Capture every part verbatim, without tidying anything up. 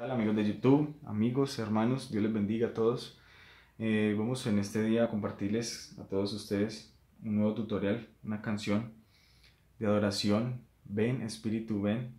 Hola amigos de YouTube, amigos, hermanos, Dios les bendiga a todos. Eh, vamos en este día a compartirles a todos ustedes un nuevo tutorial, una canción de adoración, Ven Espíritu Ven.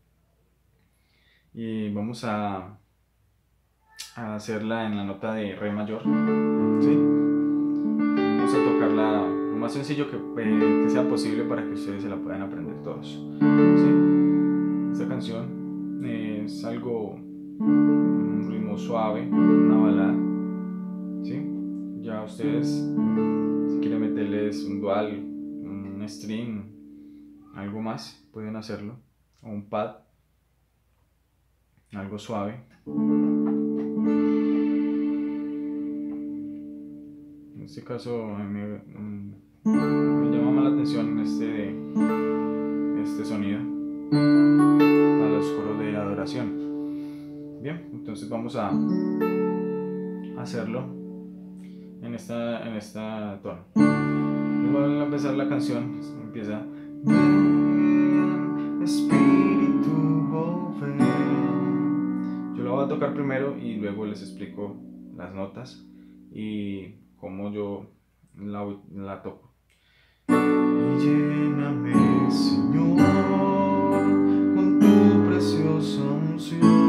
Y vamos a, a hacerla en la nota de Re mayor, ¿sí? Vamos a tocarla lo más sencillo que, eh, que sea posible para que ustedes se la puedan aprender todos, ¿sí? Esta canción es algo, un ritmo suave, una balada, ¿sí? Ya ustedes, si quieren meterles un dual, un string, algo más, pueden hacerlo, o un pad, algo suave. En este caso me, me llama más la atención este, este sonido para los coros de adoración. Bien, entonces vamos a hacerlo en esta, en esta tono. Luego al empezar la canción empieza: Ven, Espíritu, oh, ven. Yo lo voy a tocar primero y luego les explico las notas y cómo yo la, la toco. Y lléname, Señor, con tu preciosa unción.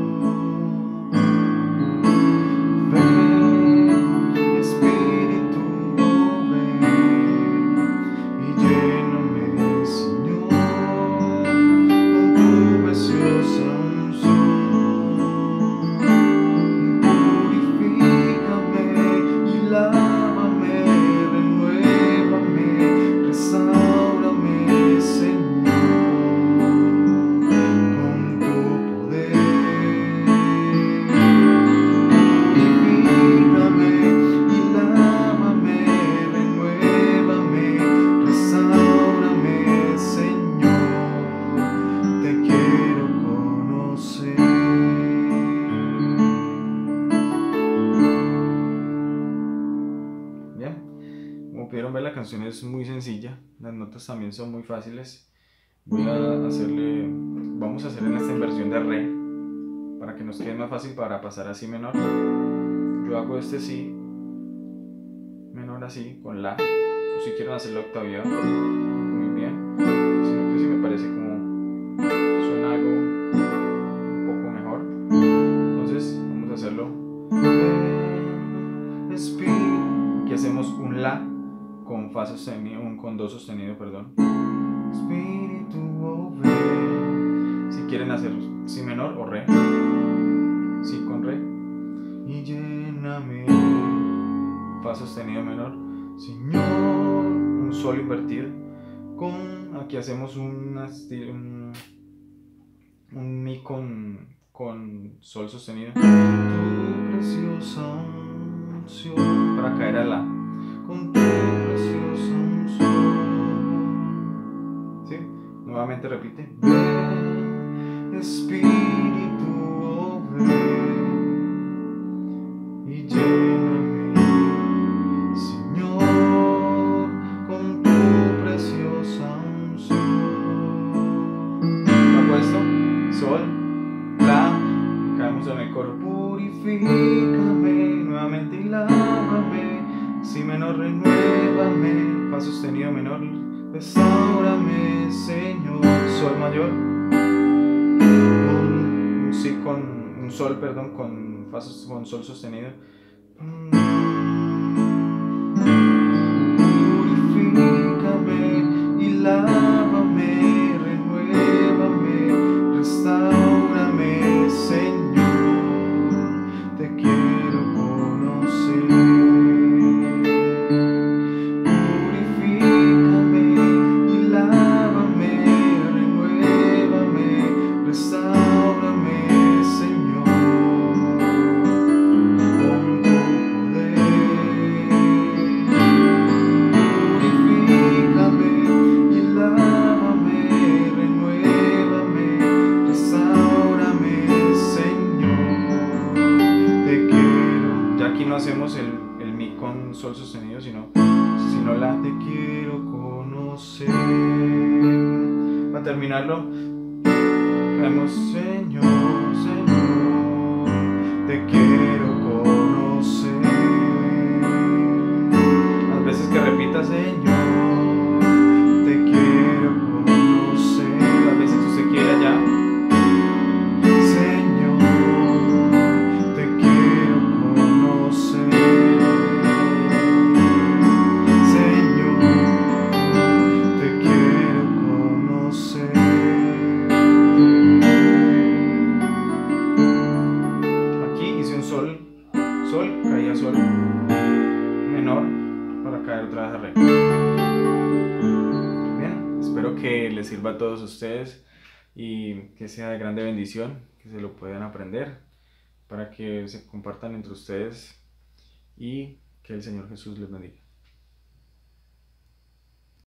Como pudieron ver, la canción es muy sencilla, las notas también son muy fáciles. Voy a hacerle, vamos a hacer en esta inversión de re, para que nos quede más fácil para pasar a si menor. Yo hago este si menor así, con la, o si quieren hacerlo octaviado, muy bien. Sino que sí me parece como suena algo un poco mejor. Entonces vamos a hacerlo. Aquí hacemos un la con fa sostenido, un con do sostenido, perdón. Espíritu, oh, ven. Si quieren hacer si menor o re, si con re. Y lléname, fa sostenido menor, Señor, un sol invertido. Con, aquí hacemos una, un, un mi con, con sol sostenido. Tu preciosa unción, para caer a la. Con tu preciosa unción. ¿Sí? Nuevamente repite. Ven, Espíritu, oh, ven. Y lléname, Señor, con tu preciosa unción. Hago esto, sol, la, caemos en el coro. Purifícame nuevamente y lávame. Si menor, renuévame, fa sostenido menor, restaurame, Señor. Sol mayor, un, un si con un sol, perdón, con fa con sol sostenido. Purifícame y lávame, renuévame, restaurame, Señor. Te quiero conocer. Hacemos el, el mi con sol sostenido, sino, sino la te quiero conocer. Para terminarlo, caemos, Señor, Señor. espero que les sirva a todos ustedes y que sea de grande bendición, que se lo puedan aprender para que se compartan entre ustedes y que el Señor Jesús les bendiga.